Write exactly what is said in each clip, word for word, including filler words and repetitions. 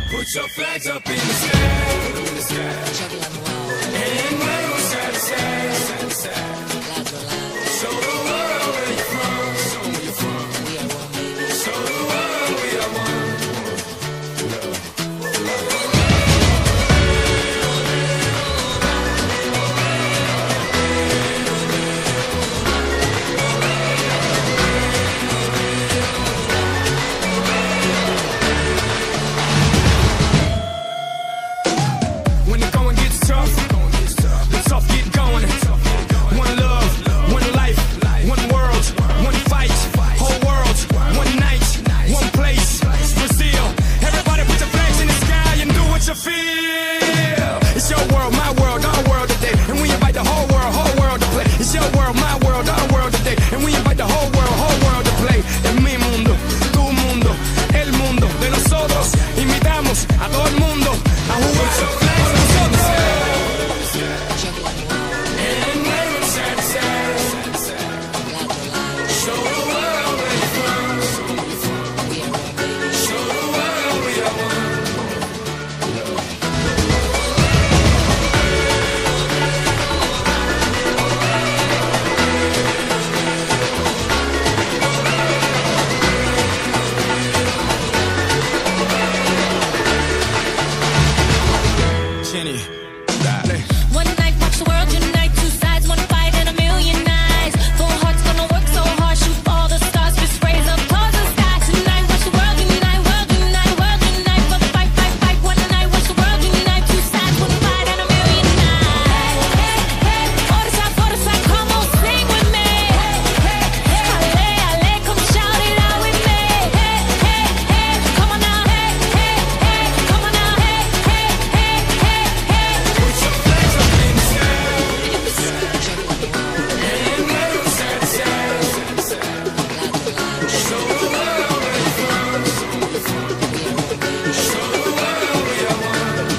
Put your flags up in the sky, in the sky. And wave side to side, side to side. Show the world where you're from, show where you're from. Show the world we are one. When the going gets tough, the tough get going. One love, one life, one world, one fight. Whole world, one night, one place. Brazil, everybody put your flags in the sky and do what you feel. It's your world, my world, our world today, and we invite the whole world, whole world to play. It's your world, my world, our world today, and we invite the whole world, whole world to play. Es mi mundo, tu mundo, el mundo de nosotros. Invitamos a todo el mundo a jugar. One night, watch the world unite. Two sides, one fight, and a million eyes. Full hearts gonna work so hard, shoot all the stars, fist raise up towards the sky. Tonight, watch the world unite, world unite, world unite. For the fight, fight, fight. One night, watch the world unite. Two sides, one fight, and a million eyes. Hey, hey, forza, forza, come on, sing with me. Hey, hey, ale, ale, come shout it out with me. Hey, hey, hey, come on now. Hey, hey, hey, come on now. Hey, hey, hey, hey, hey. Put your flags up in the sky. And wave side to side. Show the world where you're from. Show the world we are one.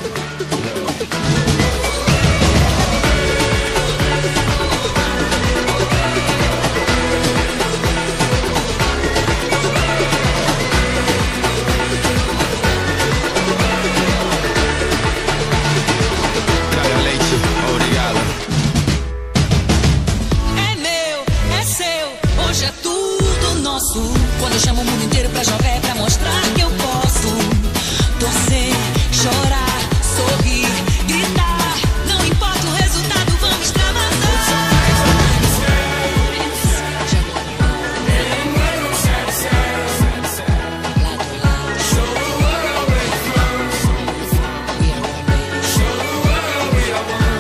É meu, é seu, hoje é tudo nosso. Quando eu chamo o mundo inteiro pra jogar é pra mostrar que eu posso. Torcer, chorar, sorrir, gritar. Não importa o resultado, vamos extravasar. And wave side to side. Show the world where you're from. Show the world we are one.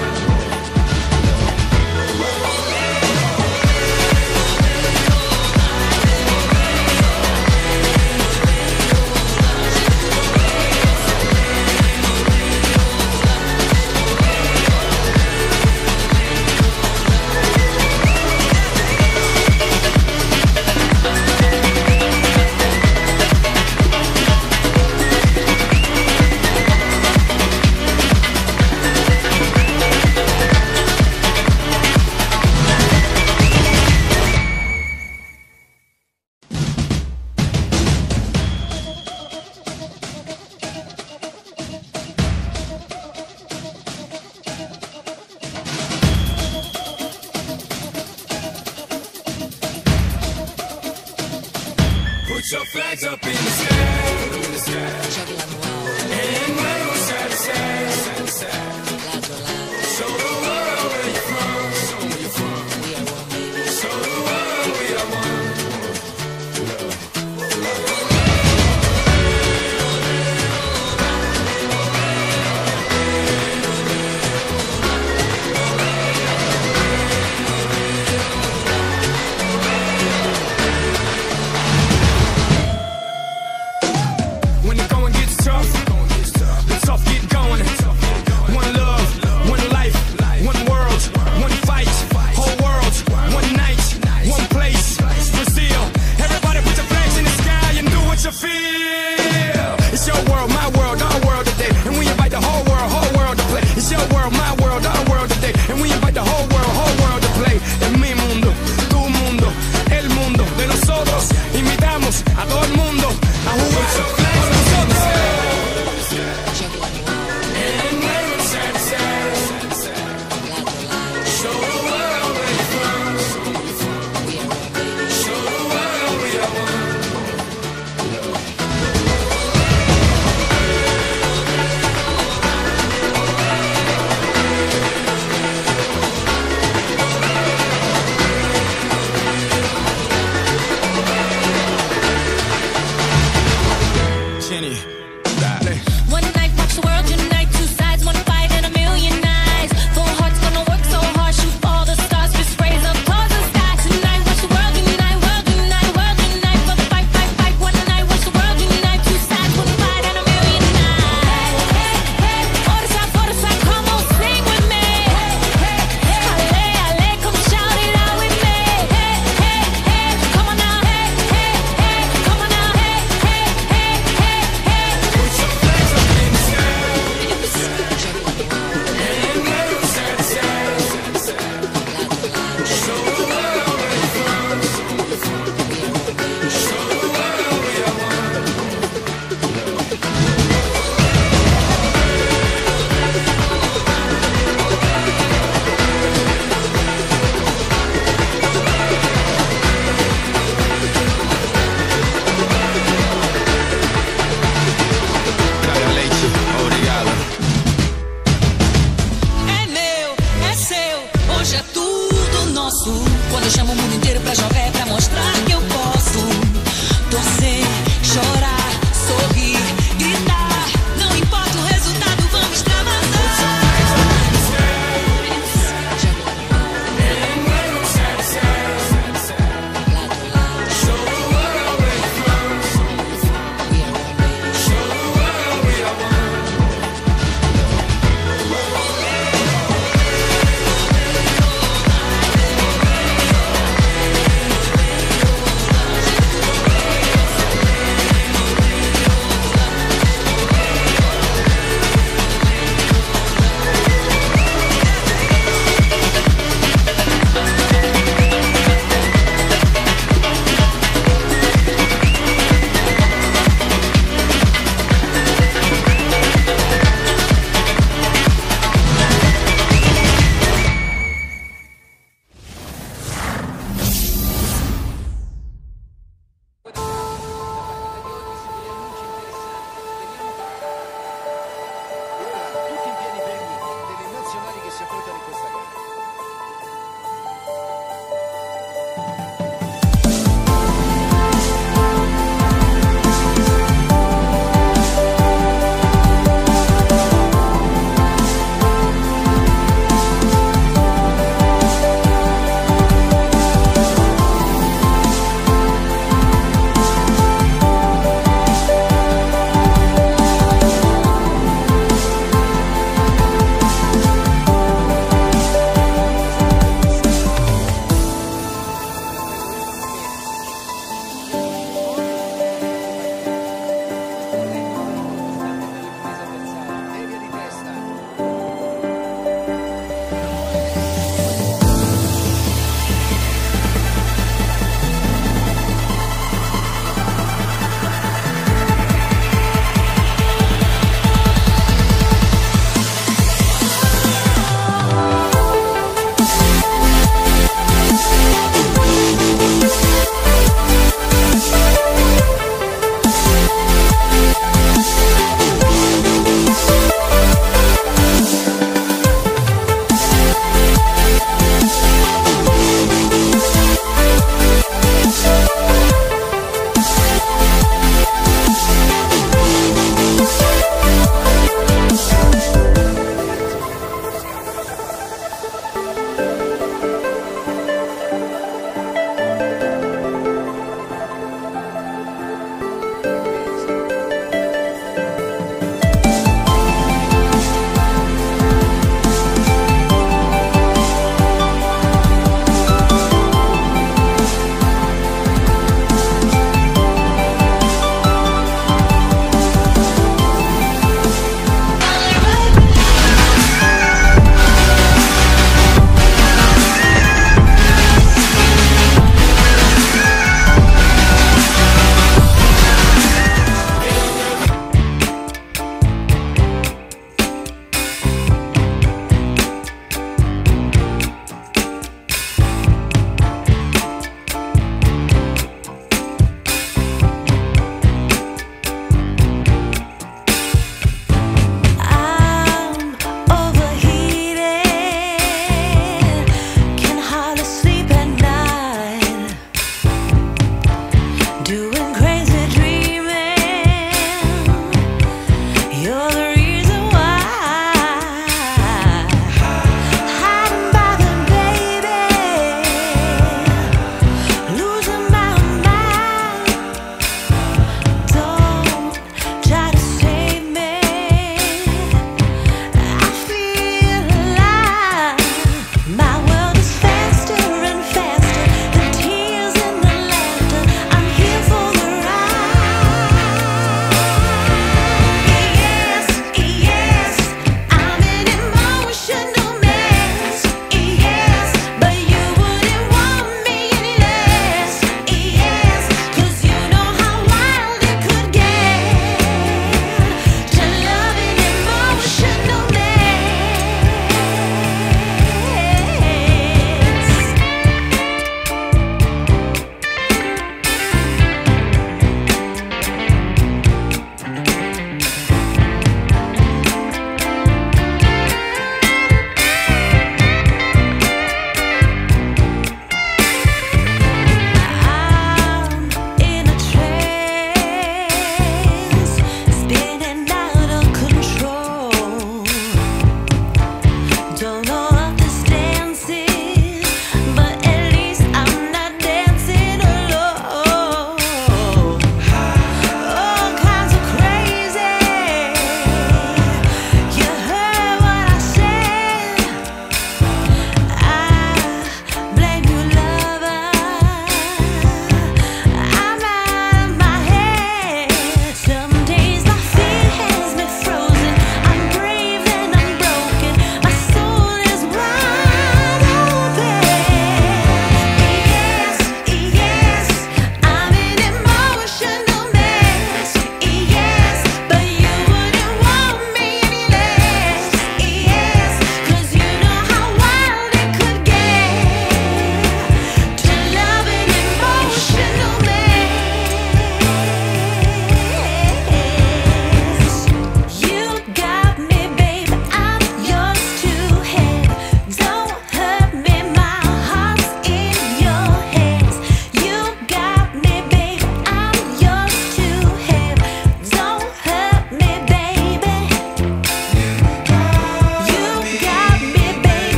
Put your flags up in the sky, in the sky. And wave side to side, side to side. Show the world where you're from, show where you're from. Show the world we are one. When the going gets tough, the tough get going. One love, one life, one world, one fight. Whole world, one night, one place. Brazil, everybody put your flags in the sky and do what you feel. It's your world, my world, our world today, and we invite the whole world, whole world to play. It's your world, my world, our world today, and we invite the whole world, whole world to play. Es mi mundo, tu mundo, el mundo de nosotros. Invitamos a todo el mundo